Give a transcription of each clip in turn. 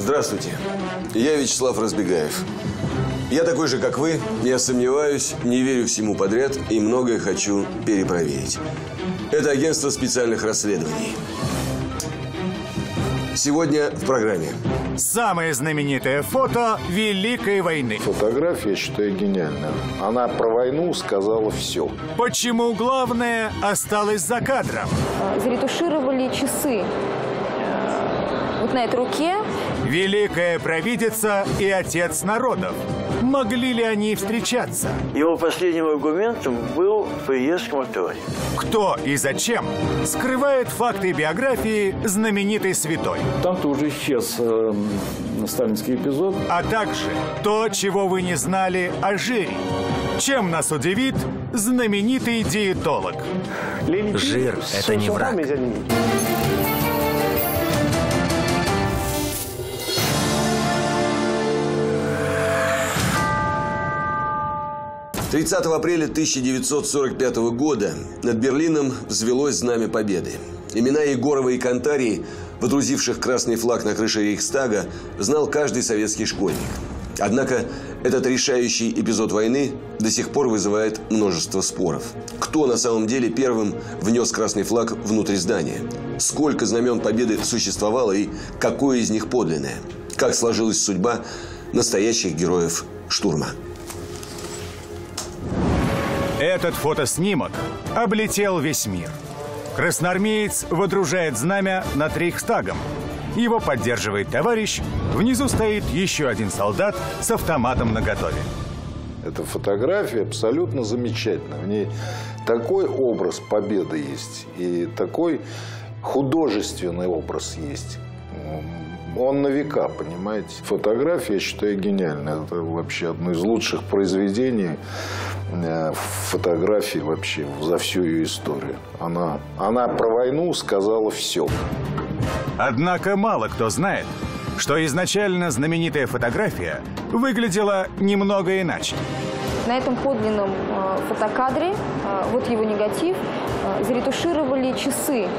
Здравствуйте, я Вячеслав Разбегаев. Я такой же, как вы, я сомневаюсь, не верю всему подряд и многое хочу перепроверить. Это агентство специальных расследований. Сегодня в программе. Самое знаменитое фото Великой войны. Фотография, я считаю, гениальная. Она про войну сказала все. Почему главное осталось за кадром? Заретушировали часы. Вот на этой руке. Великая провидица и отец народов. Могли ли они встречаться? Его последним аргументом был приезд к Москве. Кто и зачем скрывает факты биографии знаменитой святой? Там-то уже исчез сталинский эпизод. А также то, чего вы не знали о жире. Чем нас удивит знаменитый диетолог? Жир – это не враг. 30 апреля 1945 года над Берлином взвелось знамя победы. Имена Егорова и Кантарии, водрузивших красный флаг на крыше Рейхстага, знал каждый советский школьник. Однако этот решающий эпизод войны до сих пор вызывает множество споров. Кто на самом деле первым внес красный флаг внутрь здания? Сколько знамен победы существовало и какое из них подлинное? Как сложилась судьба настоящих героев штурма? Этот фотоснимок облетел весь мир. Красноармеец водружает знамя над Рейхстагом. Его поддерживает товарищ. Внизу стоит еще один солдат с автоматом наготове. Эта фотография абсолютно замечательна. В ней такой образ победы есть и такой художественный образ есть. Он на века, понимаете. Фотография, я считаю, гениальная. Это вообще одно из лучших произведений фотографии вообще за всю ее историю. Она про войну сказала все. Однако мало кто знает, что изначально знаменитая фотография выглядела немного иначе. На этом подлинном фотокадре, вот его негатив, заретушировали часы.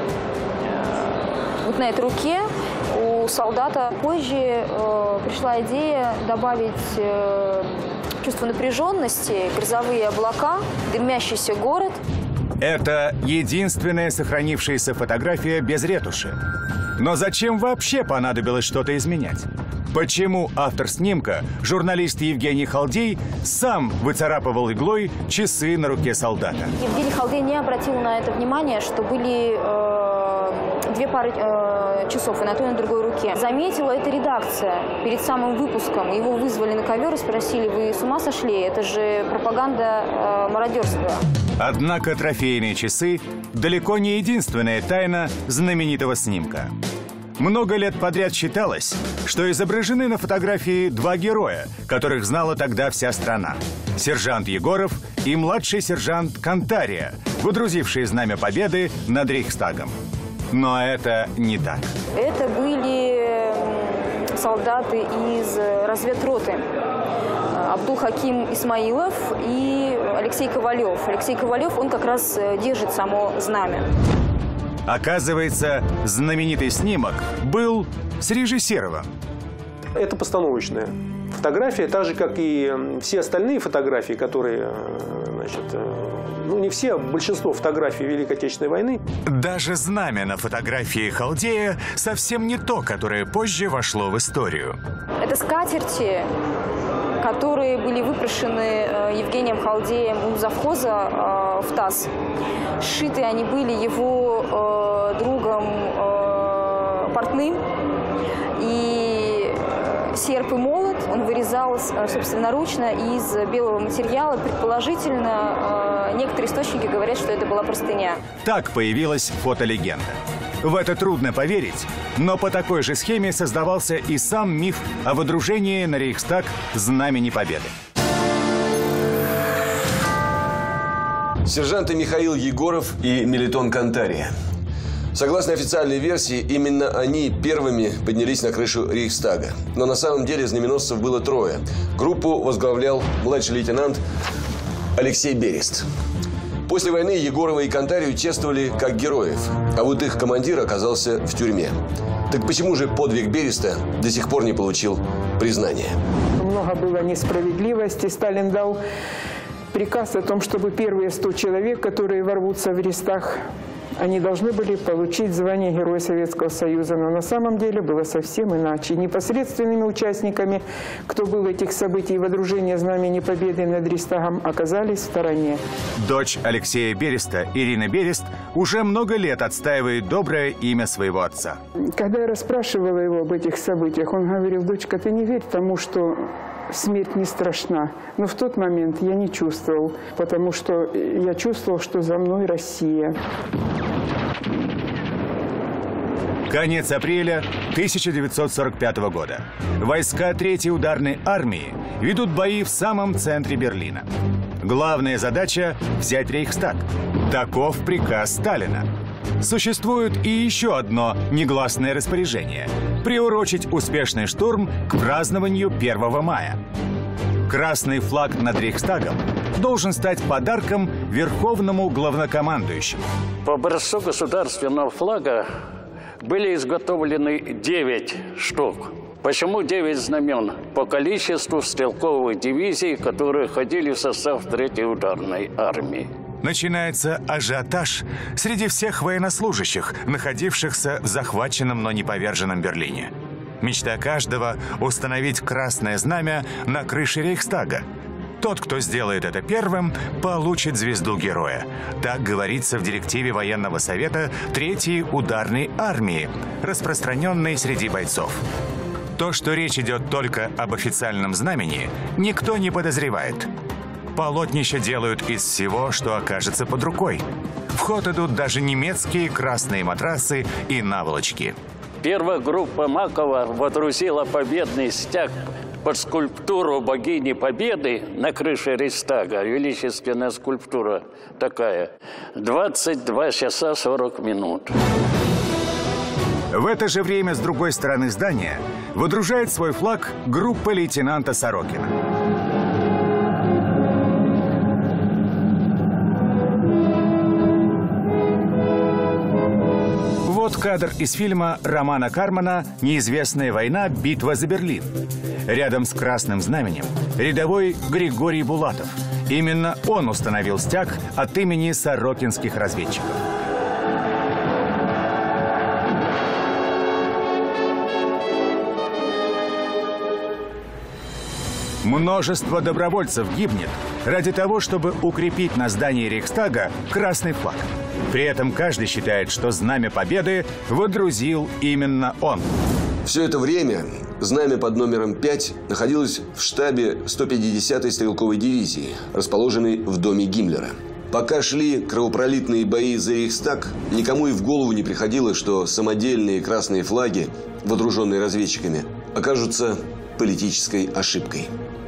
Вот на этой руке у солдата. Позже пришла идея добавить чувство напряженности, грозовые облака, дымящийся город. Это единственная сохранившаяся фотография без ретуши. Но зачем вообще понадобилось что-то изменять? Почему автор снимка, журналист Евгений Халдей, сам выцарапывал иглой часы на руке солдата? Евгений Халдей не обратил на это внимания, что были две пары часов и на той, и на другой руке. Заметила это редакция перед самым выпуском. Его вызвали на ковер и спросили: вы с ума сошли? Это же пропаганда мародерства. Однако трофейные часы далеко не единственная тайна знаменитого снимка. Много лет подряд считалось, что изображены на фотографии два героя, которых знала тогда вся страна. Сержант Егоров и младший сержант Кантария, водрузившие знамя победы над Рейхстагом. Но это не так. Это были солдаты из разведроты. Абдул-Хаким Исмаилов и Алексей Ковалев. Алексей Ковалев, он как раз держит само знамя. Оказывается, знаменитый снимок был срежиссирован. Это постановочная фотография, так же, как и все остальные фотографии, которые, значит, ну не все, а большинство фотографий Великой Отечественной войны. Даже знамя на фотографии Халдея совсем не то, которое позже вошло в историю. Это скатерти, которые были выпрошены Евгением Халдеем у завхоза в ТАСС. Сшиты они были его другом портным. И серп и молот он вырезал собственноручно из белого материала. Предположительно, некоторые источники говорят, что это была простыня. Так появилась фотолегенда. В это трудно поверить, но по такой же схеме создавался и сам миф о водружении на Рейхстаг знамени победы. Сержанты Михаил Егоров и Мелитон Кантария. Согласно официальной версии, именно они первыми поднялись на крышу Рейхстага. Но на самом деле знаменосцев было трое. Группу возглавлял младший лейтенант Алексей Берест. После войны Егорова и Кантарию чествовали как героев, а вот их командир оказался в тюрьме. Так почему же подвиг Береста до сих пор не получил признания? Много было несправедливости. Сталин дал приказ о том, чтобы первые 100 человек, которые ворвутся в Рейхстаг, они должны были получить звание Героя Советского Союза. Но на самом деле было совсем иначе. Непосредственными участниками, кто был в этих событиях водружения Знамени Победы над Рейхстагом, оказались в стороне. Дочь Алексея Береста, Ирина Берест, уже много лет отстаивает доброе имя своего отца. Когда я расспрашивала его об этих событиях, он говорил: дочка, ты не верь тому, что смерть не страшна. Но в тот момент я не чувствовал, потому что я чувствовал, что за мной Россия. Конец апреля 1945 года. Войска 3-й ударной армии ведут бои в самом центре Берлина. Главная задача – взять Рейхстаг. Таков приказ Сталина. Существует и еще одно негласное распоряжение – приурочить успешный штурм к празднованию 1 мая. Красный флаг над Рейхстагом должен стать подарком верховному главнокомандующему. По образцу государственного флага были изготовлены 9 штук. Почему 9 знамен? По количеству стрелковых дивизий, которые входили в состав 3-й ударной армии. Начинается ажиотаж среди всех военнослужащих, находившихся в захваченном, но не поверженном Берлине. Мечта каждого – установить красное знамя на крыше Рейхстага. Тот, кто сделает это первым, получит звезду героя. Так говорится в директиве военного совета 3-й ударной армии, распространенной среди бойцов. То, что речь идет только об официальном знамени, никто не подозревает. Полотнища делают из всего, что окажется под рукой. В ход идут даже немецкие красные матрасы и наволочки. Первая группа Макова водрузила победный стяг под скульптуру богини Победы на крыше Рейхстага. Величественная скульптура такая. 22 часа 40 минут. В это же время с другой стороны здания водружает свой флаг группа лейтенанта Сорокина. Вот кадр из фильма Романа Кармана «Неизвестная война. Битва за Берлин». Рядом с красным знаменем рядовой Григорий Булатов. Именно он установил стяг от имени сорокинских разведчиков. Множество добровольцев гибнет ради того, чтобы укрепить на здании Рейхстага красный флаг. При этом каждый считает, что знамя Победы водрузил именно он. Все это время знамя под номером 5 находилось в штабе 150-й стрелковой дивизии, расположенной в доме Гиммлера. Пока шли кровопролитные бои за Рейхстаг, никому и в голову не приходило, что самодельные красные флаги, водруженные разведчиками, окажутся политической ошибкой.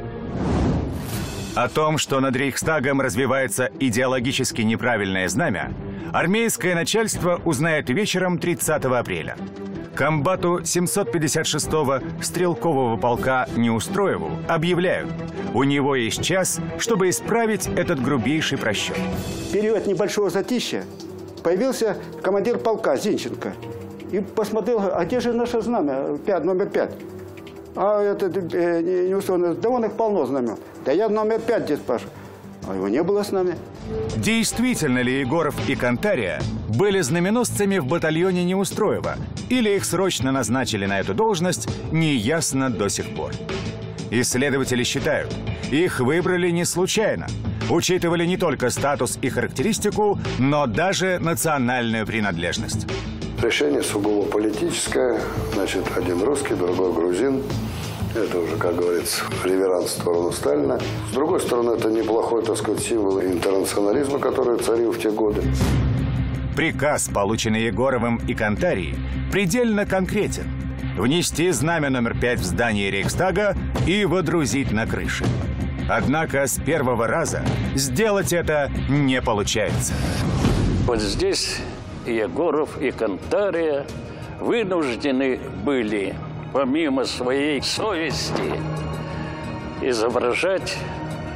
О том, что над Рейхстагом развивается идеологически неправильное знамя, армейское начальство узнает вечером 30 апреля. Комбату 756-го стрелкового полка Неустроеву объявляют, у него есть час, чтобы исправить этот грубейший просчет. В период небольшого затишья появился командир полка Зинченко и посмотрел, а где же наше знамя, номер 5? А это Неустроев, да вон их полно знамен. Да я номер 5 здесь, Паша. А его не было с нами. Действительно ли Егоров и Кантария были знаменосцами в батальоне Неустроева, или их срочно назначили на эту должность, неясно до сих пор. Исследователи считают, их выбрали не случайно. Учитывали не только статус и характеристику, но даже национальную принадлежность. Решение сугубо политическое. Значит, один русский, другой грузин. Это уже, как говорится, реверанс в сторону Сталина. С другой стороны, это неплохой, так сказать, символ интернационализма, который царил в те годы. Приказ, полученный Егоровым и Кантарией, предельно конкретен. Внести знамя номер 5 в здание Рейхстага и водрузить на крыше. Однако с первого раза сделать это не получается. Вот здесь Егоров и Кантария вынуждены были, помимо своей совести, изображать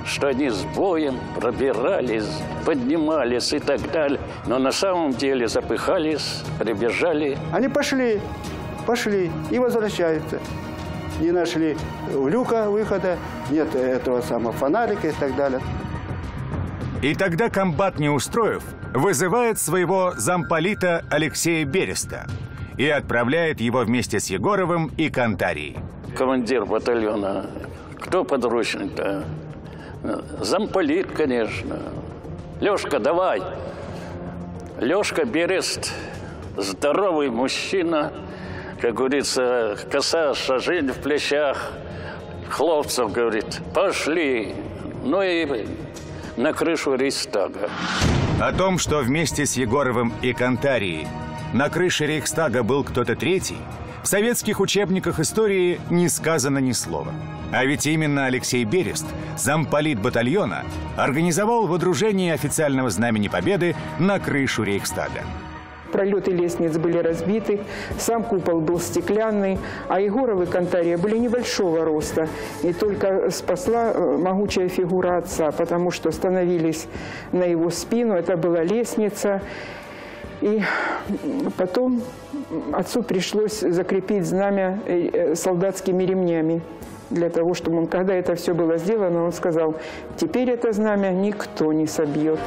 что они с боем пробирались, поднимались и так далее. Но на самом деле запыхались, прибежали. Они пошли и возвращаются. Не нашли люка выхода, нет этого самого фонарика и так далее. И тогда комбат Неустроев вызывает своего замполита Алексея Береста и отправляет его вместе с Егоровым и Кантарией. Командир батальона, кто подручный-то? Замполит, конечно. Лешка, давай. Лешка Берест, здоровый мужчина, как говорится, коса, шажень в плечах. Хлопцев, говорит, пошли. Ну и на крышу Рейхстага. О том, что вместе с Егоровым и Кантарией на крыше Рейхстага был кто-то третий, в советских учебниках истории не сказано ни слова. А ведь именно Алексей Берест, замполит батальона, организовал водружение официального знамени Победы на крышу Рейхстага. Пролеты лестниц были разбиты, сам купол был стеклянный, а Егоров и Кантария были небольшого роста. И только спасла могучая фигура отца, потому что становились на его спину, это была лестница. И потом отцу пришлось закрепить знамя солдатскими ремнями. Для того, чтобы он, когда это все было сделано, он сказал: теперь это знамя никто не собьет.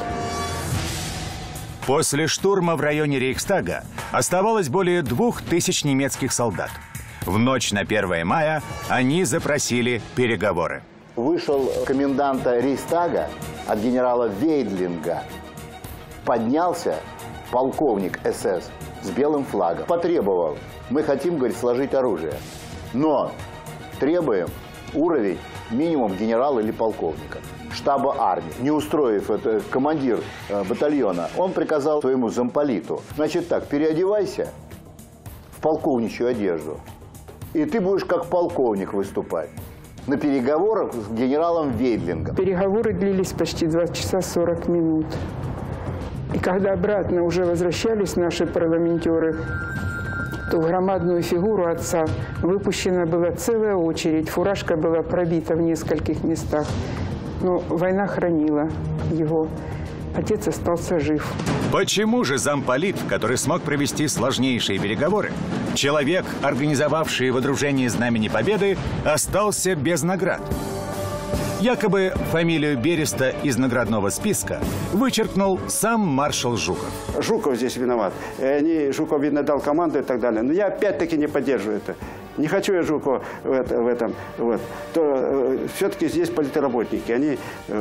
После штурма в районе Рейхстага оставалось более 2000 немецких солдат. В ночь на 1 мая они запросили переговоры. Вышел коменданта Рейхстага от генерала Вейдлинга. Поднялся полковник СС с белым флагом. Потребовал: мы хотим, говорит, сложить оружие, но требуем уровень минимум генерала или полковника. Штаба армии. Неустроев, это командир батальона, он приказал своему замполиту: значит так, переодевайся в полковничью одежду, и ты будешь как полковник выступать на переговорах с генералом Вейдлингом. Переговоры длились почти 2 часа 40 минут. И когда обратно уже возвращались наши парламентеры, то в громадную фигуру отца выпущена была целая очередь. Фуражка была пробита в нескольких местах. Но война хранила его. Отец остался жив. Почему же замполит, который смог провести сложнейшие переговоры, человек, организовавший водружение Знамени Победы, остался без наград? Якобы фамилию Береста из наградного списка вычеркнул сам маршал Жуков. Жуков здесь виноват. Жуков, видно, дал команду и так далее. Но я опять-таки не поддерживаю это. Не хочу я Жукова в этом. Вот. То все-таки здесь политработники. Они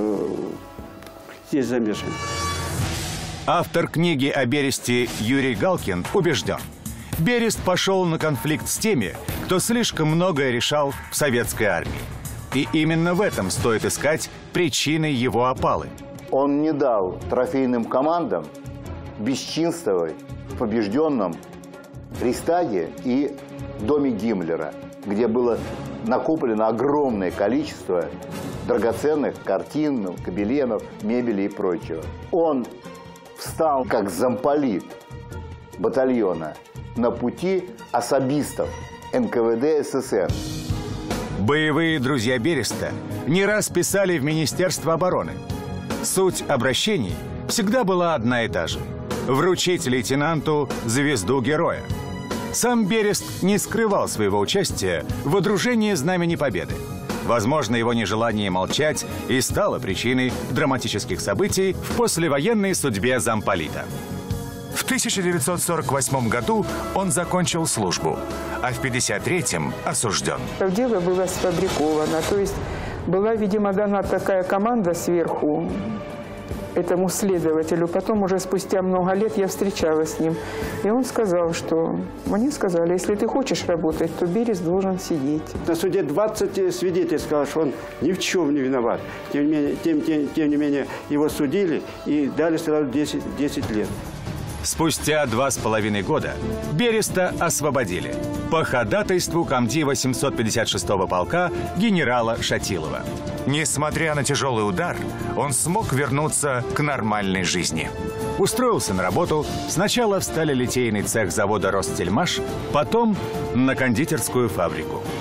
здесь замешаны. Автор книги о Бересте Юрий Галкин убежден: Берест пошел на конфликт с теми, кто слишком многое решал в советской армии. И именно в этом стоит искать причины его опалы. Он не дал трофейным командам бесчинствовать в побежденном Рейхстаге и доме Гиммлера, где было накоплено огромное количество драгоценных картин, гобеленов, мебели и прочего. Он встал как замполит батальона на пути особистов НКВД СССР. Боевые друзья Береста не раз писали в Министерство обороны. Суть обращений всегда была одна и та же – вручить лейтенанту звезду Героя. Сам Берест не скрывал своего участия в водружении Знамени Победы. Возможно, его нежелание молчать и стало причиной драматических событий в послевоенной судьбе замполита. В 1948 году он закончил службу, а в 1953-м осужден. Дело было сфабриковано, то есть была, видимо, дана такая команда сверху этому следователю. Потом уже спустя много лет я встречалась с ним, и он сказал, что мне сказали: если ты хочешь работать, то Берест должен сидеть. На суде 20 свидетелей сказали, что он ни в чем не виноват. Тем не менее его судили и дали сразу 10 лет. Спустя 2,5 года Береста освободили по ходатайству комдива 756-го полка генерала Шатилова. Несмотря на тяжелый удар, он смог вернуться к нормальной жизни. Устроился на работу сначала в сталелитейный цех завода «Ростельмаш», потом на кондитерскую фабрику.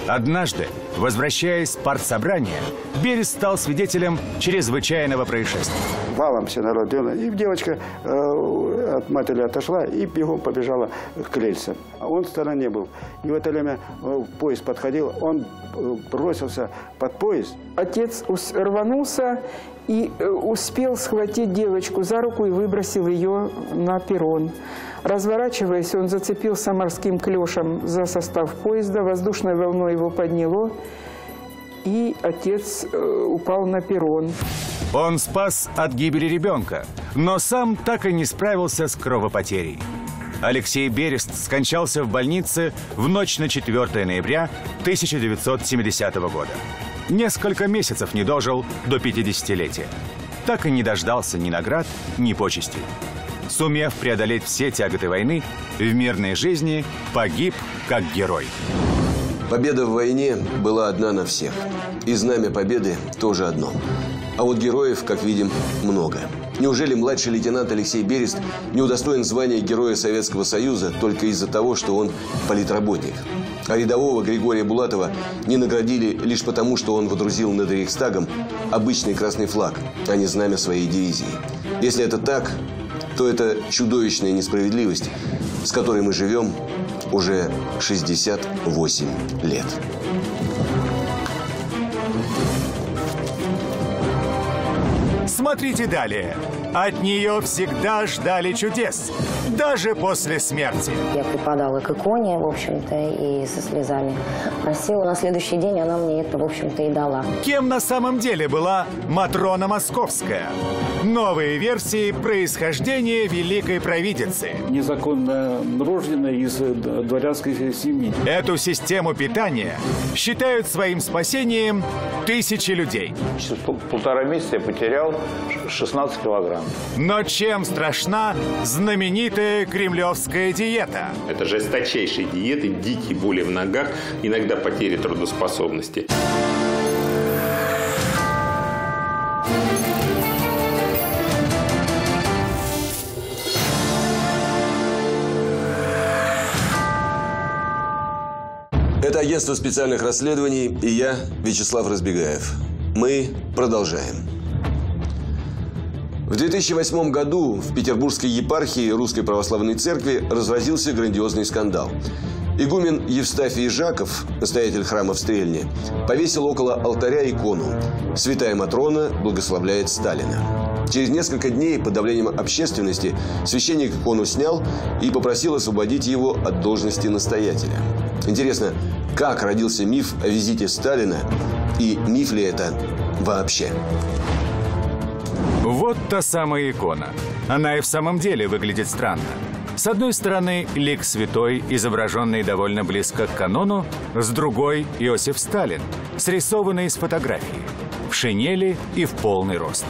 Однажды, возвращаясь с партсобрания, Берест стал свидетелем чрезвычайного происшествия. Валом все народ делал. И девочка от матери отошла и бегом побежала к рельсам. Он в стороне был. И в это время поезд подходил, он бросился под поезд. Отец рванулся и успел схватить девочку за руку и выбросил ее на перрон. Разворачиваясь, он зацепился морским клешем за состав поезда, воздушной волной его подняло, и отец упал на перрон. Он спас от гибели ребенка, но сам так и не справился с кровопотерей. Алексей Берест скончался в больнице в ночь на 4 ноября 1970 года. Несколько месяцев не дожил до 50-летия. Так и не дождался ни наград, ни почестей. Сумев преодолеть все тяготы войны, в мирной жизни погиб как герой. Победа в войне была одна на всех. И знамя победы тоже одно. А вот героев, как видим, много. Неужели младший лейтенант Алексей Берест не удостоен звания Героя Советского Союза только из-за того, что он политработник? А рядового Григория Булатова не наградили лишь потому, что он водрузил над Рейхстагом обычный красный флаг, а не знамя своей дивизии. Если это так, то это чудовищная несправедливость, с которой мы живем уже 68 лет. Смотрите далее. От нее всегда ждали чудес, даже после смерти. Я припадала к иконе, в общем-то, и со слезами просила. На следующий день она мне это, в общем-то, и дала. Кем на самом деле была Матрона Московская? Новые версии происхождения великой провидицы. Незаконно рожденная из дворянской семьи. Эту систему питания считают своим спасением тысячи людей. Через полтора месяца я потерял 16 килограмм. Но чем страшна знаменитая кремлевская диета? Это жесточайшие диеты, дикие боли в ногах, иногда потери трудоспособности. Это агентство специальных расследований и я, Вячеслав Разбегаев. Мы продолжаем. В 2008 году в Петербургской епархии Русской Православной Церкви разразился грандиозный скандал. Игумен Евстафий Жаков, настоятель храма в Стрельне, повесил около алтаря икону «Святая Матрона благословляет Сталина». Через несколько дней под давлением общественности священник икону снял и попросил освободить его от должности настоятеля. Интересно, как родился миф о визите Сталина и миф ли это вообще? Вот та самая икона. Она и в самом деле выглядит странно. С одной стороны, лик святой, изображенный довольно близко к канону, с другой – Иосиф Сталин, срисованный с фотографии, в шинели и в полный рост.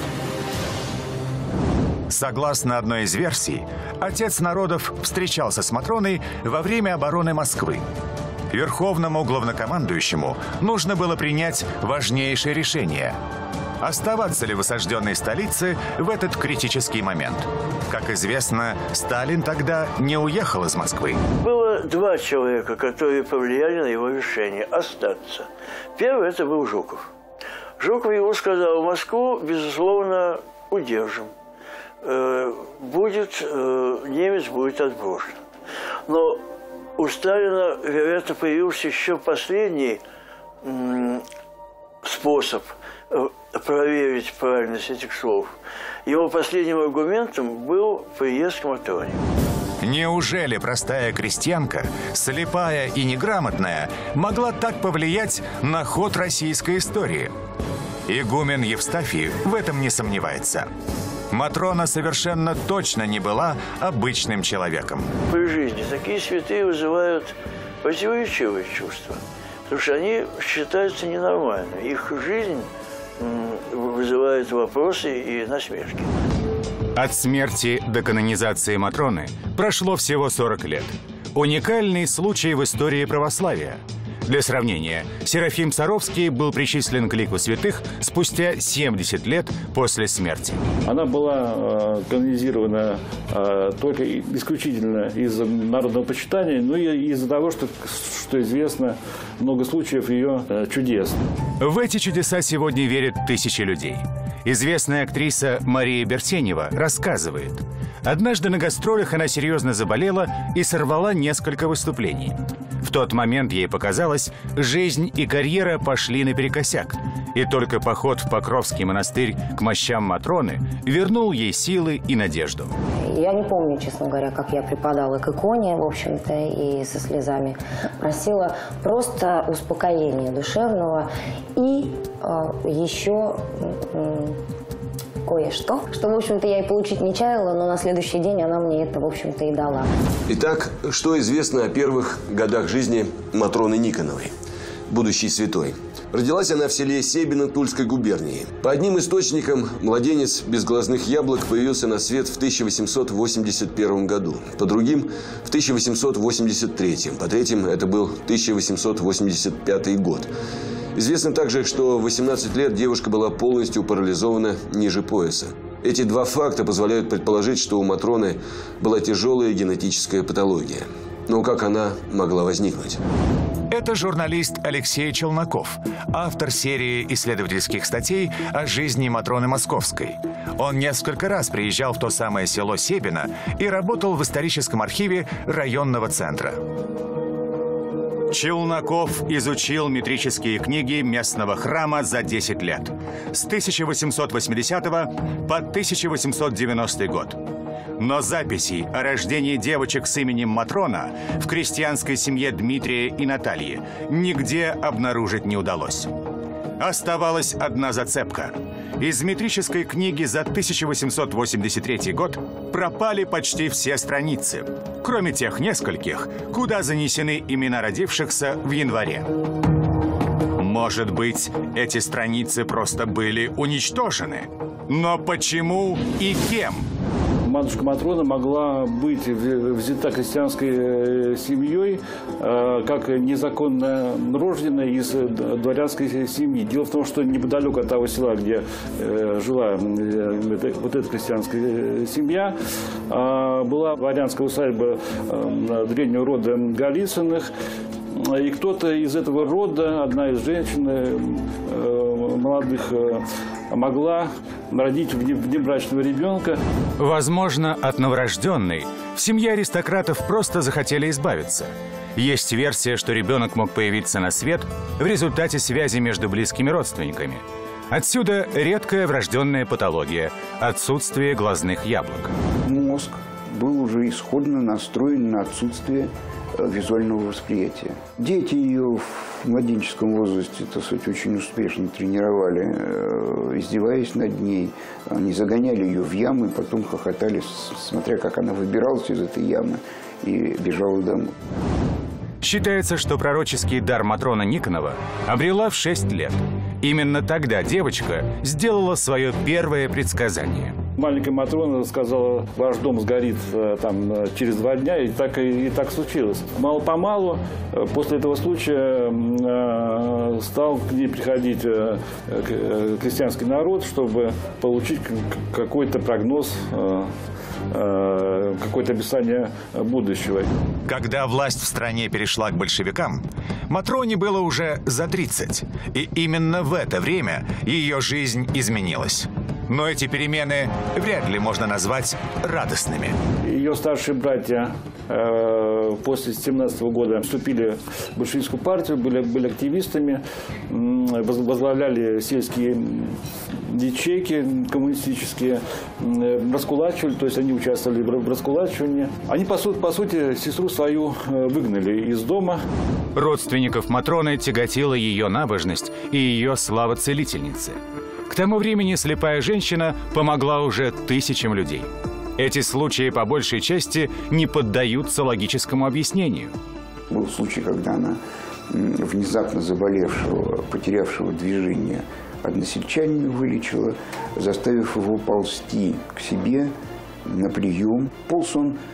Согласно одной из версий, отец народов встречался с Матроной во время обороны Москвы. Верховному главнокомандующему нужно было принять важнейшее решение – оставаться ли в осажденной столице в этот критический момент. Как известно, Сталин тогда не уехал из Москвы. Было два человека, которые повлияли на его решение остаться. Первый – это был Жуков. Жуков его сказал: Москву, безусловно, удержим. Немец будет отброшен. Но у Сталина, вероятно, появился еще последний способ проверить правильность этих слов. Его последним аргументом был приезд к Матроне. Неужели простая крестьянка, слепая и неграмотная, могла так повлиять на ход российской истории? Игумен Евстафий в этом не сомневается. Матрона совершенно точно не была обычным человеком. При жизни такие святые вызывают противоречивые чувства, потому что они считаются ненормальными. Их жизнь вызывает вопросы и насмешки. От смерти до канонизации Матроны прошло всего 40 лет. Уникальный случай в истории православия. Для сравнения, Серафим Саровский был причислен к лику святых спустя 70 лет после смерти. Она была канонизирована только исключительно из-за народного почитания, но и из-за того, что известно много случаев ее чудес. В эти чудеса сегодня верят тысячи людей. Известная актриса Мария Бертенева рассказывает. Однажды на гастролях она серьезно заболела и сорвала несколько выступлений. В тот момент ей показалось, жизнь и карьера пошли наперекосяк. И только поход в Покровский монастырь к мощам Матроны вернул ей силы и надежду. Я не помню, честно говоря, как я припадала к иконе, в общем-то, и со слезами просила просто успокоения душевного и еще кое-что, что, в общем-то, я и получить не чаяла, но на следующий день она мне это, в общем-то, и дала. Итак, что известно о первых годах жизни Матроны Никоновой, будущей святой? Родилась она в селе Себино Тульской губернии. По одним источникам, младенец без глазных яблок появился на свет в 1881 году. По другим – в 1883. По третьим – это был 1885 год. Известно также, что в 18 лет девушка была полностью парализована ниже пояса. Эти два факта позволяют предположить, что у Матроны была тяжелая генетическая патология. Но как она могла возникнуть? Это журналист Алексей Челноков, автор серии исследовательских статей о жизни Матроны Московской. Он несколько раз приезжал в то самое село Себино и работал в историческом архиве районного центра. Челноков изучил метрические книги местного храма за 10 лет, с 1880 по 1890 год. Но записей о рождении девочек с именем Матрона в крестьянской семье Дмитрия и Натальи нигде обнаружить не удалось. Оставалась одна зацепка. Из метрической книги за 1883 год пропали почти все страницы, кроме тех нескольких, куда занесены имена родившихся в январе. Может быть, эти страницы просто были уничтожены? Но почему и кем? Матушка Матрона могла быть взята крестьянской семьей как незаконно рожденная из дворянской семьи. Дело в том, что неподалеку от того села, где жила вот эта крестьянская семья, была дворянская усадьба древнего рода Голицыных. И кто-то из этого рода, одна из женщин молодых, могла родить внебрачного ребенка. Возможно, от новорожденной в семье аристократов просто захотели избавиться. Есть версия, что ребенок мог появиться на свет в результате связи между близкими родственниками. Отсюда редкая врожденная патология – отсутствие глазных яблок. Мозг был уже исходно настроен на отсутствие визуального восприятия. Дети ее в младенческом возрасте, так сказать, очень успешно тренировали, издеваясь над ней. Они загоняли ее в ямы, потом хохотали, смотря как она выбиралась из этой ямы и бежала домой. Считается, что пророческий дар Матроны Никонова обрела в 6 лет. Именно тогда девочка сделала свое первое предсказание. Маленькая Матрона сказала: ваш дом сгорит там через 2 дня, и так случилось. Мало-помалу после этого случая стал к ней приходить крестьянский народ, чтобы получить какой-то прогноз, какое-то описание будущего. Когда власть в стране перешла к большевикам, Матроне было уже за 30. И именно в это время ее жизнь изменилась. Но эти перемены вряд ли можно назвать радостными. Ее старшие братья после 17 года вступили в большевистскую партию, были активистами, возглавляли сельские ячейки коммунистические, раскулачивали, то есть они участвовали в раскулачивании. Они, по сути, сестру свою выгнали из дома. Родственников Матроны тяготила ее набожность и ее слава целительницы. К тому времени слепая женщина помогла уже тысячам людей. Эти случаи, по большей части, не поддаются логическому объяснению. Был случай, когда она внезапно заболевшего, потерявшего движение односельчанина вылечила, заставив его ползти к себе на прием. Полз он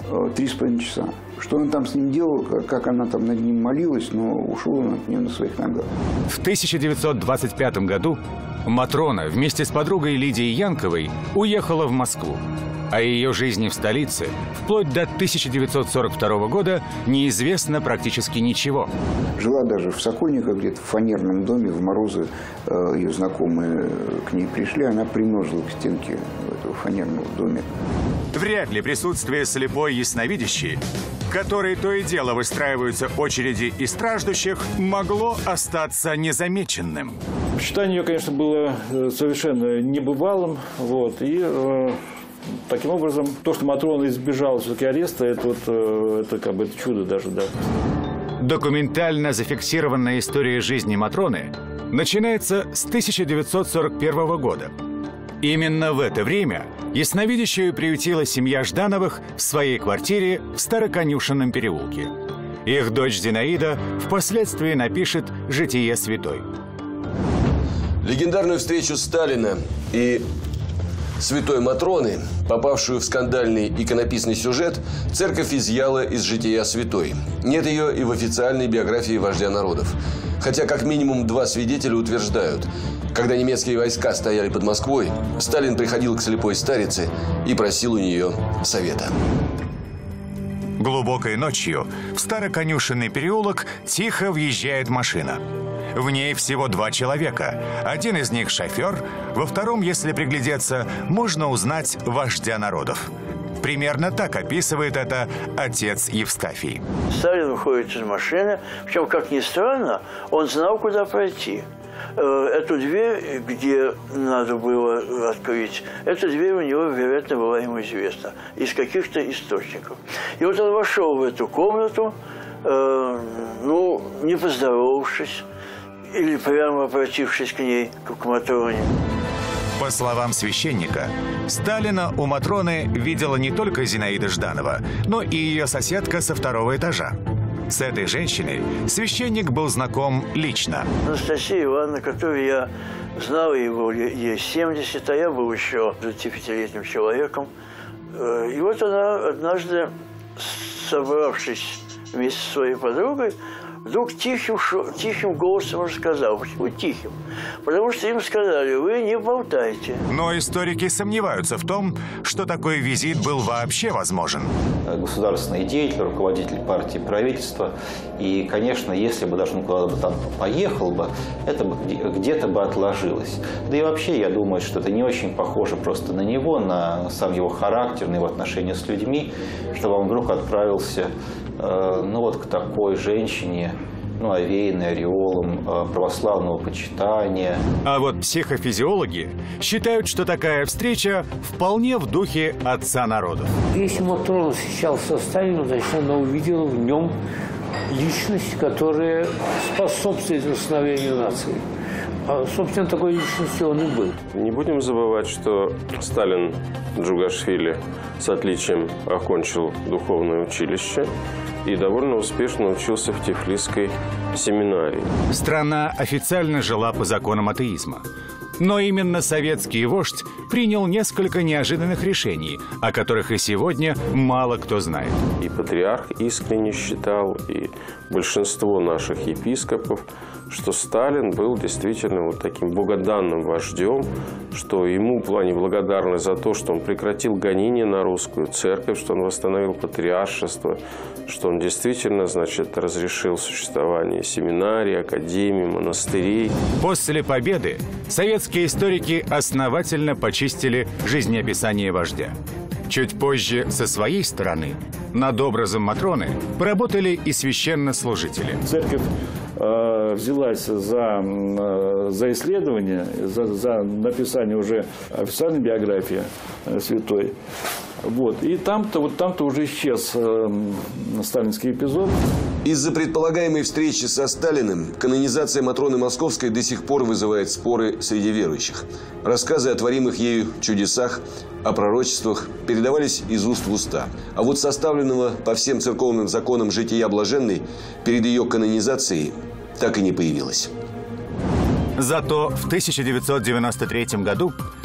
3,5 часа. Что он там с ним делал, как она там над ним молилась, но ушел он от нее на своих ногах. В 1925 году Матрона вместе с подругой Лидией Янковой уехала в Москву. О ее жизни в столице вплоть до 1942 года неизвестно практически ничего. Жила даже в Сокольниках, где-то в фанерном доме, в морозы ее знакомые к ней пришли, она примерзла к стенке этого фанерного дома. Вряд ли присутствие слепой ясновидящей, которой то и дело выстраиваются очереди из страждущих, могло остаться незамеченным. Почитание ее, конечно, было совершенно небывалым. Вот, и таким образом, то, что Матрона избежала все-таки ареста, это как бы чудо даже, да. Документально зафиксированная история жизни Матроны начинается с 1941 года. Именно в это время ясновидящую приютила семья Ждановых в своей квартире в Староконюшенном переулке. Их дочь Зинаида впоследствии напишет «Житие святой». Легендарную встречу Сталина и святой Матроны, попавшую в скандальный иконописный сюжет, церковь изъяла из «Жития святой». Нет ее и в официальной биографии вождя народов. Хотя как минимум 2 свидетеля утверждают, когда немецкие войска стояли под Москвой, Сталин приходил к слепой старице и просил у нее совета. Глубокой ночью в Староконюшенный переулок тихо въезжает машина. В ней всего 2 человека. Один из них шофер, во втором, если приглядеться, можно узнать вождя народов. Примерно так описывает это отец Евстафий. Сталин выходит из машины, причем, как ни странно, он знал, куда пройти. Эту дверь, где надо было открыть, эта дверь у него, вероятно, была ему известна из каких-то источников. И вот он вошел в эту комнату, не поздоровавшись, или прямо обратившись к ней, как к Матроне. По словам священника, Сталина у Матроны видела не только Зинаида Жданова, но и ее соседка со 2-го этажа. С этой женщиной священник был знаком лично. Анастасия Ивановна, которую я знал, его ей 70, а я был еще 25-летним человеком. И вот она однажды, собравшись вместе со своей подругой, вдруг тихим голосом рассказал. Почему тихим? Потому что им сказали: вы не болтайте. Но историки сомневаются в том, что такой визит был вообще возможен. Государственный деятель, руководитель партии, правительства. И, конечно, если бы даже он куда-то там поехал бы, это бы где-то бы отложилось. Да и вообще, я думаю, что это не очень похоже просто на него, на сам его характер, на его отношения с людьми, чтобы он вдруг отправился к такой женщине, овеянной ореолом православного почитания. А вот психофизиологи считают, что такая встреча вполне в духе отца народов. Если Матрона встречалась со Сталином, значит, она увидела в нем личность, которая способствует восстановлению нации. А, собственно, такой личностью он и был. Не будем забывать, что Сталин Джугашвили с отличием окончил духовное училище и довольно успешно учился в Тифлисской семинарии. Страна официально жила по законам атеизма. Но именно советский вождь принял несколько неожиданных решений, о которых и сегодня мало кто знает. И патриарх искренне считал, и большинство наших епископов, что Сталин был действительно вот таким богоданным вождем, что ему в плане благодарность за то, что он прекратил гонения на русскую церковь, что он восстановил патриаршество, что он действительно, разрешил существование семинарий, академий, монастырей. После победы советские историки основательно почистили жизнеописание вождя. Чуть позже, со своей стороны, над образом Матроны поработали и священнослужители. Церковь взялась за исследование, за написание уже официальной биографии святой. И там-то уже исчез сталинский эпизод. Из-за предполагаемой встречи со Сталиным канонизация Матроны Московской до сих пор вызывает споры среди верующих. Рассказы о творимых ею чудесах, о пророчествах передавались из уст в уста. А вот составленного по всем церковным законам жития блаженной перед ее канонизацией так и не появилось. Зато в 1993 году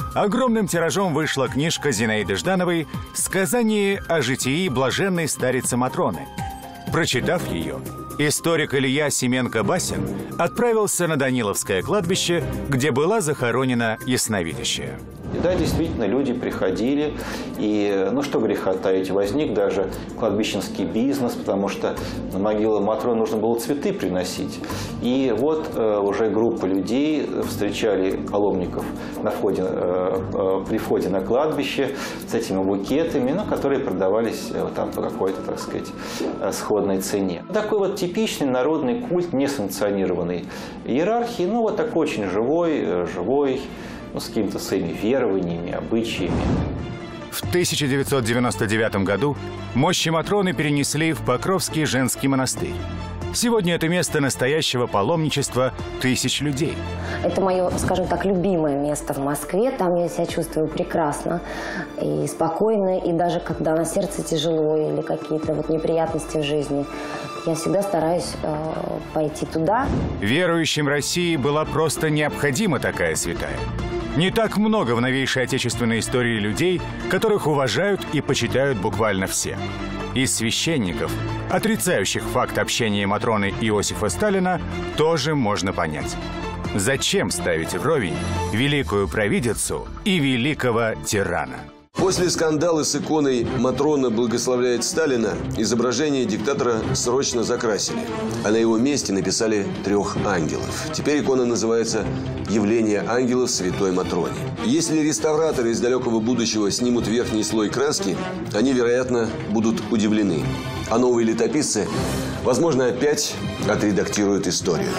огромным тиражом вышла книжка Зинаиды Ждановой «Сказание о житии блаженной старицы Матроны». Прочитав ее, историк Илья Семенко-Басин отправился на Даниловское кладбище, где была захоронена ясновидящая. И да, действительно, люди приходили, и, ну что греха таить, возник даже кладбищенский бизнес, потому что на могилу Матроны нужно было цветы приносить. И вот уже группа людей встречали паломников на входе, при входе на кладбище с этими букетами, ну, которые продавались там по какой-то, так сказать, сходной цене. Такой вот типичный народный культ, несанкционированный иерархии, ну вот такой очень живой, ну, с какими-то своими верованиями, обычаями. В 1999 году мощи Матроны перенесли в Покровский женский монастырь. Сегодня это место настоящего паломничества тысяч людей. Это мое, скажем так, любимое место в Москве. Там я себя чувствую прекрасно и спокойно. И даже когда на сердце тяжело или какие-то вот неприятности в жизни, я всегда стараюсь пойти туда. Верующим России была просто необходима такая святая. Не так много в новейшей отечественной истории людей, которых уважают и почитают буквально все. Из священников, отрицающих факт общения Матроны Иосифа Сталина, тоже можно понять. Зачем ставить вровень великую провидицу и великого тирана? После скандала с иконой «Матрона благословляет Сталина» изображение диктатора срочно закрасили, а на его месте написали 3 ангелов. Теперь икона называется «Явление ангелов Святой Матроне». Если реставраторы из далекого будущего снимут верхний слой краски, они, вероятно, будут удивлены. А новые летописцы, возможно, опять отредактируют историю.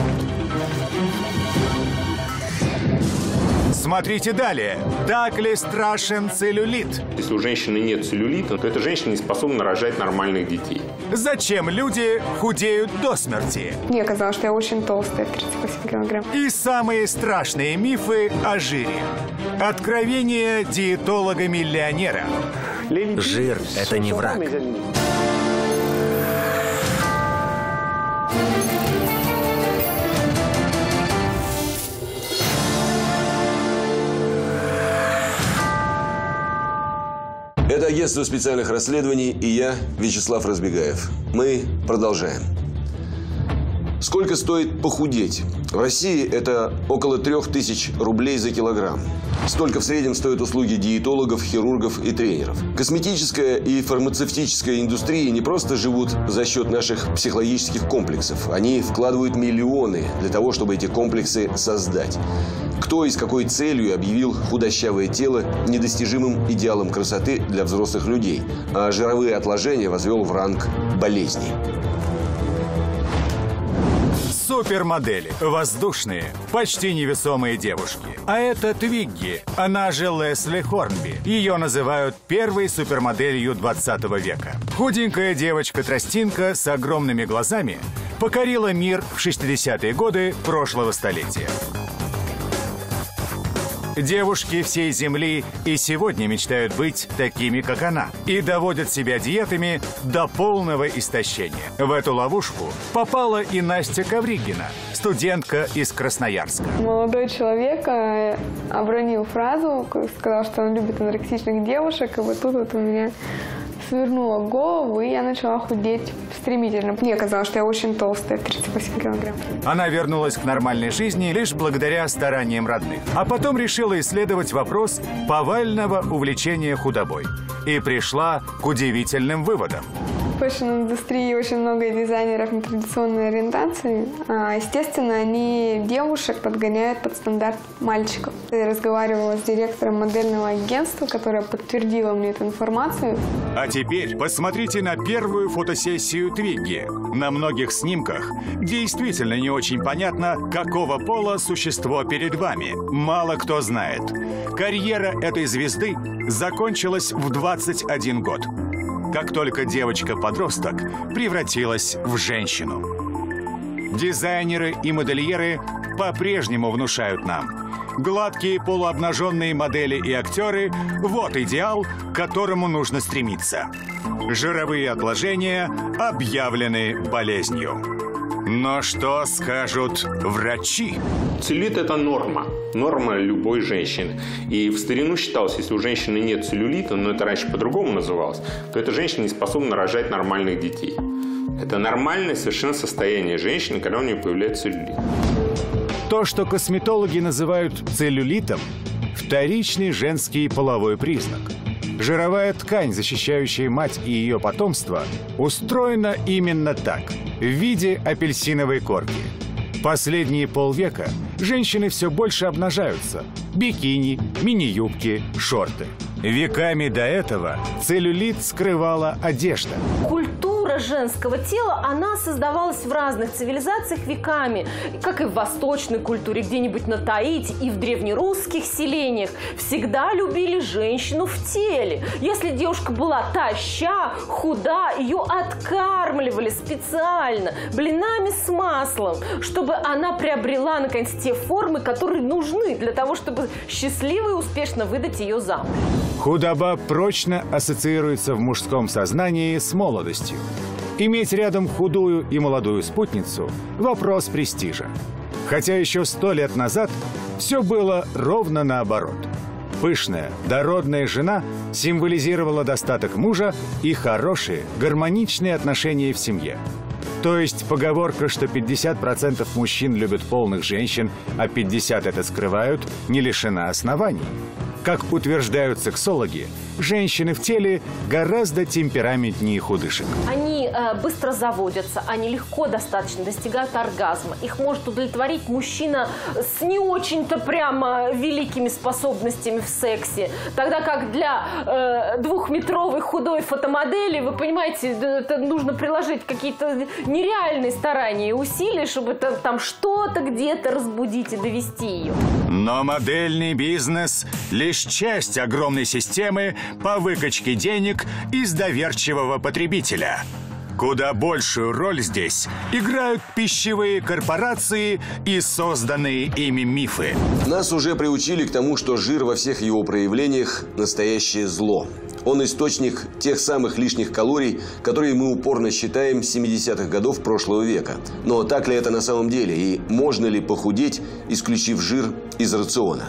Смотрите далее. Так ли страшен целлюлит? Если у женщины нет целлюлита, то эта женщина не способна рожать нормальных детей. Зачем люди худеют до смерти? Мне казалось, что я очень толстая, 38 килограмм. И самые страшные мифы о жире. Откровение диетолога-миллионера. Жир – это не враг. Это агентство специальных расследований и я, Вячеслав Разбегаев. Мы продолжаем. Сколько стоит похудеть? В России это около 3000 рублей за килограмм. Столько в среднем стоят услуги диетологов, хирургов и тренеров. Косметическая и фармацевтическая индустрии не просто живут за счет наших психологических комплексов. Они вкладывают миллионы для того, чтобы эти комплексы создать. Кто и с какой целью объявил худощавое тело недостижимым идеалом красоты для взрослых людей, а жировые отложения возвел в ранг болезней? Супермодели. Воздушные, почти невесомые девушки. А это Твигги, она же Лесли Хорнби. Ее называют первой супермоделью 20 века. Худенькая девочка-тростинка с огромными глазами покорила мир в 60-е годы прошлого столетия. Девушки всей Земли и сегодня мечтают быть такими, как она, и доводят себя диетами до полного истощения. В эту ловушку попала и Настя Ковригина, студентка из Красноярска. Молодой человек обронил фразу, сказал, что он любит анорексичных девушек, и вот тут вот у меня свернула голову, и я начала худеть стремительно. Мне казалось, что я очень толстая, 38 килограмм. Она вернулась к нормальной жизни лишь благодаря стараниям родных. А потом решила исследовать вопрос повального увлечения худобой. И пришла к удивительным выводам. В фэшн-индустрии очень много дизайнеров нетрадиционной ориентации. Естественно, они девушек подгоняют под стандарт мальчиков. Я разговаривала с директором модельного агентства, которая подтвердила мне эту информацию. А теперь посмотрите на первую фотосессию Твигги. На многих снимках действительно не очень понятно, какого пола существо перед вами. Мало кто знает. Карьера этой звезды закончилась в 21 год. Как только девочка-подросток превратилась в женщину. Дизайнеры и модельеры по-прежнему внушают нам: гладкие полуобнаженные модели и актеры – вот идеал, к которому нужно стремиться. Жировые отложения объявлены болезнью. Но что скажут врачи? Целлюлит – это норма. Норма любой женщины. И в старину считалось, если у женщины нет целлюлита, но это раньше по-другому называлось, то эта женщина не способна рожать нормальных детей. Это нормальное совершенно состояние женщины, когда у нее появляется целлюлит. То, что косметологи называют целлюлитом, вторичный женский половой признак. Жировая ткань, защищающая мать и ее потомство, устроена именно так, в виде апельсиновой корки. Последние полвека женщины все больше обнажаются. Бикини, мини-юбки, шорты. Веками до этого целлюлит скрывала одежда. Культура женского тела, она создавалась в разных цивилизациях веками, как и в восточной культуре, где-нибудь на Таити и в древнерусских селениях. Всегда любили женщину в теле. Если девушка была тоща, худа, ее откармливали специально блинами с маслом, чтобы она приобрела, наконец, те формы, которые нужны для того, чтобы счастливо и успешно выдать ее замуж. Худоба прочно ассоциируется в мужском сознании с молодостью. Иметь рядом худую и молодую спутницу – вопрос престижа. Хотя еще 100 лет назад все было ровно наоборот. Пышная, дородная жена символизировала достаток мужа и хорошие, гармоничные отношения в семье. То есть поговорка, что 50% мужчин любят полных женщин, а 50% это скрывают, не лишена оснований. Как утверждают сексологи, женщины в теле гораздо темпераментнее худышек. Они быстро заводятся, они легко достаточно достигают оргазма. Их может удовлетворить мужчина с не очень-то прямо великими способностями в сексе. Тогда как для двухметровой худой фотомодели, вы понимаете, это нужно приложить какие-то нереальные старания и усилия, чтобы там что-то где-то разбудить и довести ее. Но модельный бизнес – лишь часть огромной системы по выкачке денег из доверчивого потребителя. Куда большую роль здесь играют пищевые корпорации и созданные ими мифы. Нас уже приучили к тому, что жир во всех его проявлениях – настоящее зло. Он источник тех самых лишних калорий, которые мы упорно считаем с 70-х годов прошлого века. Но так ли это на самом деле? И можно ли похудеть, исключив жир из рациона?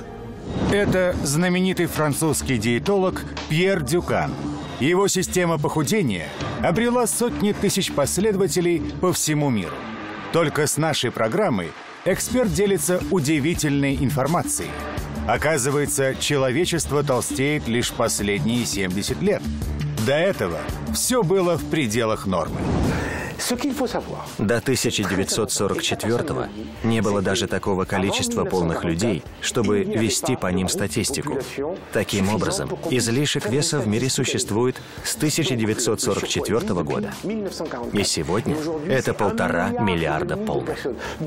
Это знаменитый французский диетолог Пьер Дюкан. Его система похудения обрела сотни тысяч последователей по всему миру. Только с нашей программой эксперт делится удивительной информацией. Оказывается, человечество толстеет лишь последние 70 лет. До этого все было в пределах нормы. До 1944-го не было даже такого количества полных людей, чтобы вести по ним статистику. Таким образом, излишек веса в мире существует с 1944 года. И сегодня это 1,5 миллиарда полных.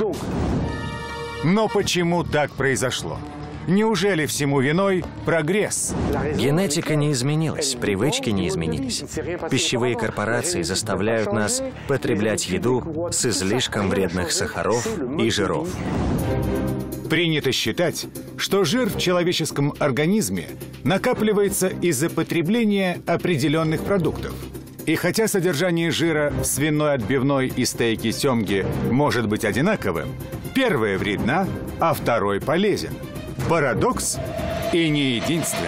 Но почему так произошло? Неужели всему виной прогресс? Генетика не изменилась, привычки не изменились. Пищевые корпорации заставляют нас потреблять еду с излишком вредных сахаров и жиров. Принято считать, что жир в человеческом организме накапливается из-за потребления определенных продуктов. И хотя содержание жира в свиной отбивной и стейке семги может быть одинаковым, первое вредно, а второй полезен. Парадокс и не единственный.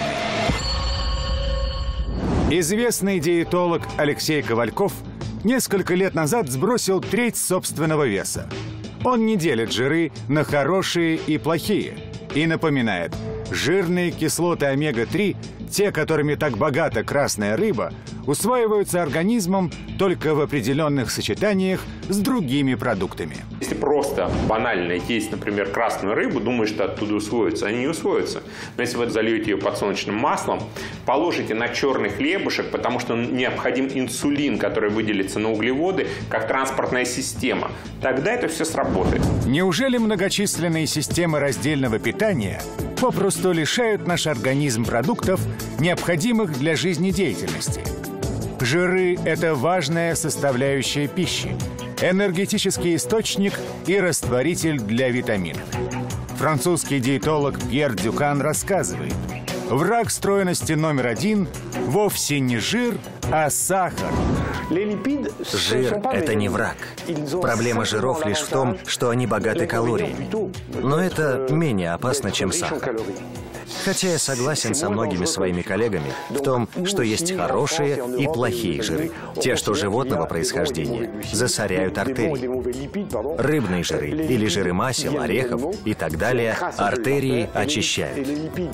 Известный диетолог Алексей Ковальков несколько лет назад сбросил треть собственного веса. Он не делит жиры на хорошие и плохие и напоминает, жирные кислоты омега-3, те, которыми так богата красная рыба, усваиваются организмом только в определенных сочетаниях с другими продуктами. Если просто банально есть, например, красную рыбу, думаешь, что оттуда усвоится, они не усвоятся. Но если вы зальете ее подсолнечным маслом, положите на черный хлебушек, потому что необходим инсулин, который выделится на углеводы, как транспортная система, тогда это все сработает. Неужели многочисленные системы раздельного питания попросту лишают наш организм продуктов, необходимых для жизнедеятельности? Жиры – это важная составляющая пищи, энергетический источник и растворитель для витаминов. Французский диетолог Пьер Дюкан рассказывает, враг стройности номер один вовсе не жир, А сахар? Жир – это не враг. Проблема жиров лишь в том, что они богаты калориями. Но это менее опасно, чем сахар. Хотя я согласен со многими своими коллегами в том, что есть хорошие и плохие жиры. Те, что животного происхождения, засоряют артерии. Рыбные жиры или жиры масел, орехов и так далее артерии очищают.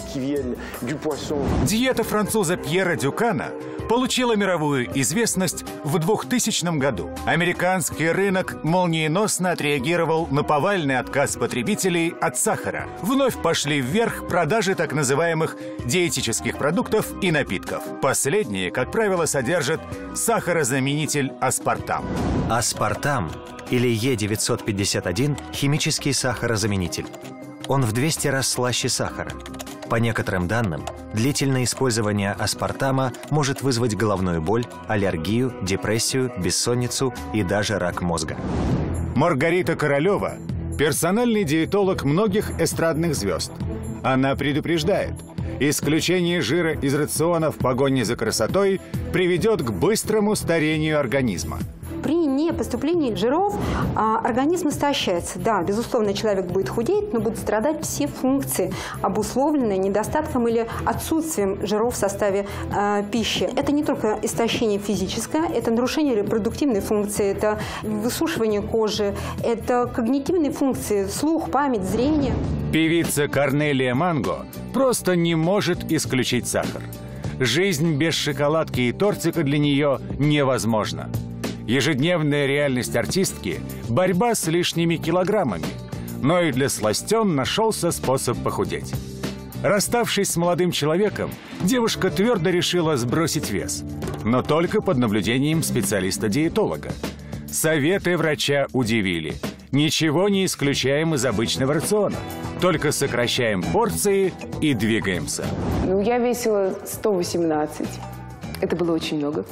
Диета француза Пьера Дюкана получила мировую известность в 2000 году. Американский рынок молниеносно отреагировал на повальный отказ потребителей от сахара. Вновь пошли вверх продажи так называемых диетических продуктов и напитков. Последние, как правило, содержат сахарозаменитель аспартам. Аспартам или Е951 – химический сахарозаменитель. Он в 200 раз слаще сахара. По некоторым данным, длительное использование аспартама может вызвать головную боль, аллергию, депрессию, бессонницу и даже рак мозга. Маргарита Королева – персональный диетолог многих эстрадных звезд. Она предупреждает, исключение жира из рациона в погоне за красотой приведет к быстрому старению организма. При непоступлении жиров организм истощается. Да, безусловно, человек будет худеть, но будут страдать все функции, обусловленные недостатком или отсутствием жиров в составе пищи. Это не только истощение физическое, это нарушение репродуктивной функции, это высушивание кожи, это когнитивные функции, слух, память, зрение. Певица Корнелия Манго просто не может исключить сахар. Жизнь без шоколадки и тортика для нее невозможна. Ежедневная реальность артистки – борьба с лишними килограммами. Но и для сластен нашелся способ похудеть. Расставшись с молодым человеком, девушка твердо решила сбросить вес. Но только под наблюдением специалиста-диетолога. Советы врача удивили. Ничего не исключаем из обычного рациона. Только сокращаем порции и двигаемся. Я весила 118. Это было очень много.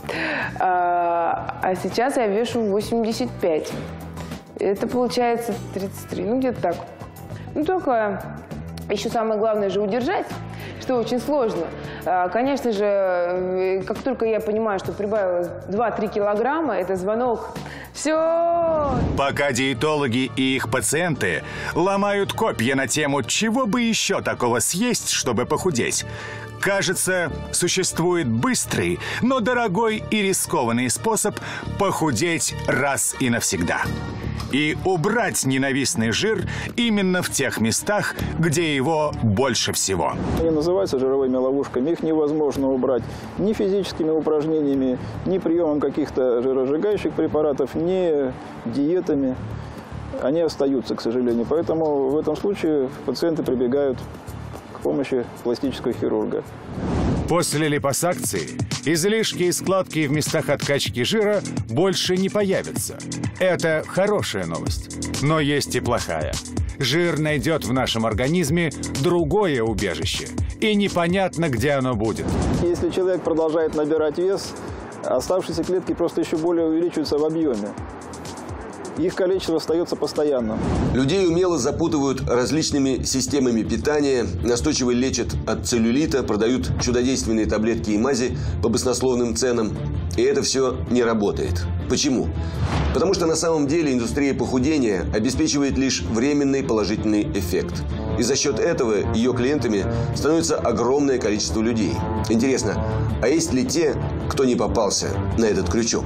А сейчас я вешу 85. Это получается 33. Ну, где-то так. Ну, только еще самое главное же удержать, что очень сложно. Конечно же, как только я понимаю, что прибавилось 2-3 килограмма, это звонок. Все! Пока диетологи и их пациенты ломают копья на тему, чего бы еще такого съесть, чтобы похудеть, кажется, существует быстрый, но дорогой и рискованный способ похудеть раз и навсегда. И убрать ненавистный жир именно в тех местах, где его больше всего. Они называются жировыми ловушками. Их невозможно убрать ни физическими упражнениями, ни приемом каких-то жиросжигающих препаратов, ни диетами. Они остаются, к сожалению. Поэтому в этом случае пациенты прибегают к помощи пластического хирурга. После липосакции излишки и складки в местах откачки жира больше не появятся. Это хорошая новость. Но есть и плохая. Жир найдет в нашем организме другое убежище. И непонятно, где оно будет. Если человек продолжает набирать вес, оставшиеся клетки просто еще более увеличиваются в объеме. Их количество остается постоянным. Людей умело запутывают различными системами питания, настойчиво лечат от целлюлита, продают чудодейственные таблетки и мази по баснословным ценам. И это все не работает. Почему? Потому что на самом деле индустрия похудения обеспечивает лишь временный положительный эффект. И за счет этого ее клиентами становится огромное количество людей. Интересно, а есть ли те, кто не попался на этот крючок?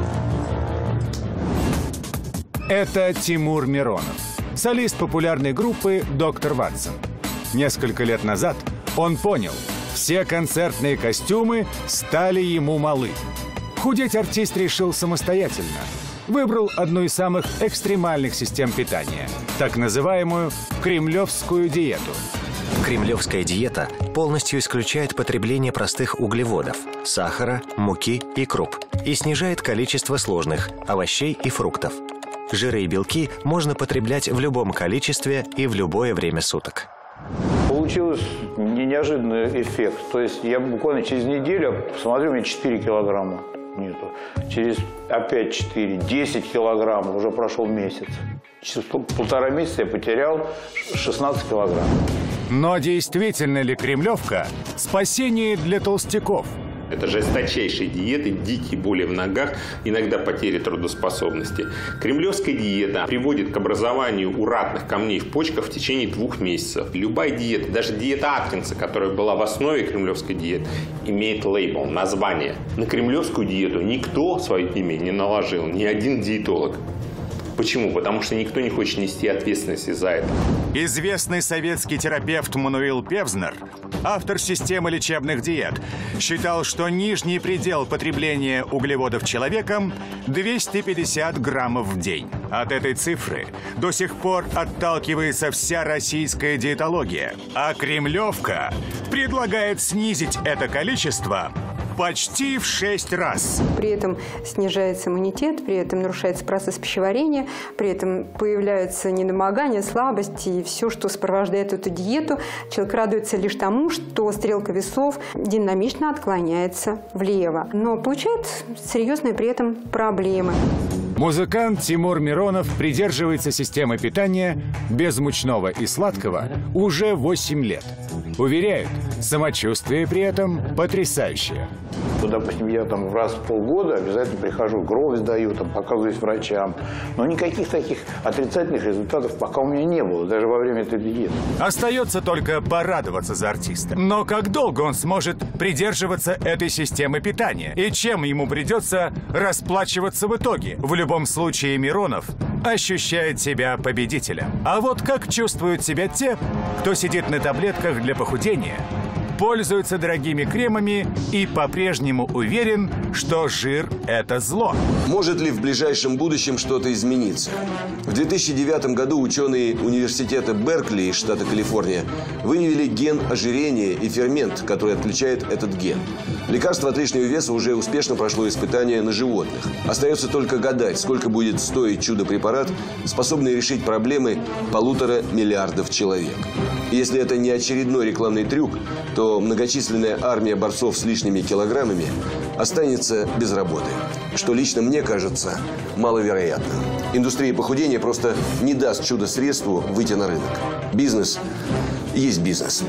Это Тимур Миронов, солист популярной группы «Доктор Ватсон». Несколько лет назад он понял, все концертные костюмы стали ему малы. Худеть артист решил самостоятельно. Выбрал одну из самых экстремальных систем питания, так называемую кремлевскую диету. Кремлевская диета полностью исключает потребление простых углеводов, сахара, муки и круп и снижает количество сложных овощей и фруктов. Жиры и белки можно потреблять в любом количестве и в любое время суток. Получился неожиданный эффект. То есть я буквально через неделю посмотрю, у меня 4 килограмма нету. Через опять 4, 10 килограмм, уже прошел месяц. Через 1,5 месяца я потерял 16 килограмм. Но действительно ли кремлевка спасение для толстяков? Это жесточайшие диеты, дикие боли в ногах, иногда потери трудоспособности. Кремлевская диета приводит к образованию уратных камней в почках в течение 2 месяцев. Любая диета, даже диета Аткинса, которая была в основе кремлевской диеты, имеет лейбл, название. На кремлевскую диету никто свое имя не наложил, ни один диетолог. Почему? Потому что никто не хочет нести ответственности за это. Известный советский терапевт Мануил Певзнер, автор системы лечебных диет, считал, что нижний предел потребления углеводов человеком 250 граммов в день. От этой цифры до сих пор отталкивается вся российская диетология. А Кремлевка предлагает снизить это количество почти в 6 раз. При этом снижается иммунитет, при этом нарушается процесс пищеварения, при этом появляются недомогания, слабости и все, что сопровождает эту диету. Человек радуется лишь тому, что стрелка весов динамично отклоняется влево, но получает серьезные при этом проблемы. Музыкант Тимур Миронов придерживается системы питания без мучного и сладкого уже 8 лет. Уверяет, самочувствие при этом потрясающее. Ну, допустим, я там раз в полгода обязательно прихожу, кровь сдаю, там, показываюсь врачам. Но никаких таких отрицательных результатов пока у меня не было, даже во время этой диеты. Остается только порадоваться за артиста. Но как долго он сможет придерживаться этой системы питания? И чем ему придется расплачиваться в итоге? В любом случае Миронов ощущает себя победителем. А вот как чувствуют себя те, кто сидит на таблетках для похудения, пользуется дорогими кремами и по-прежнему уверен, что жир – это зло. Может ли в ближайшем будущем что-то измениться? В 2009 году ученые университета Беркли из штата Калифорния выявили ген ожирения и фермент, который отключает этот ген. Лекарство от лишнего веса уже успешно прошло испытания на животных. Остается только гадать, сколько будет стоить чудо-препарат, способный решить проблемы 1,5 миллиарда человек. И если это не очередной рекламный трюк, то многочисленная армия борцов с лишними килограммами останется без работы, что лично мне кажется маловероятно. Индустрия похудения просто не даст чудо-средству выйти на рынок. Бизнес есть бизнес.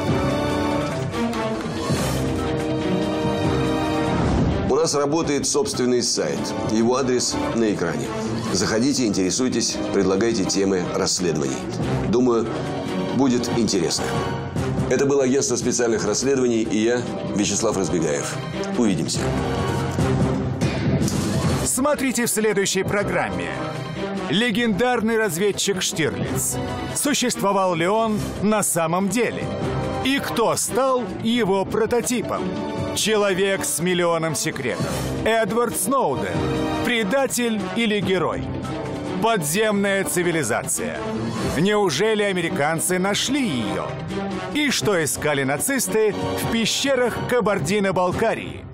У нас работает собственный сайт. Его адрес на экране. Заходите, интересуйтесь, предлагайте темы расследований. Думаю, будет интересно. Это было агентство специальных расследований и я, Вячеслав Разбегаев. Увидимся. Смотрите в следующей программе. Легендарный разведчик Штирлиц. Существовал ли он на самом деле? И кто стал его прототипом? Человек с миллионом секретов. Эдвард Сноуден. Предатель или герой? Подземная цивилизация. Неужели американцы нашли ее? И что искали нацисты в пещерах Кабардино-Балкарии?